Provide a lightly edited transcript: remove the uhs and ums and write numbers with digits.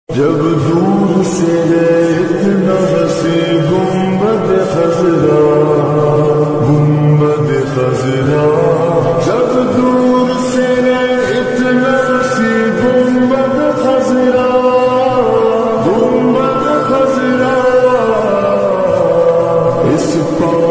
जब दूर से है इतना हसी गुम्बद खजरा, गुम्बद खजरा। जब दूर से है इतना हसी गुम्बद खजरा, गुम्बद खजरा। इस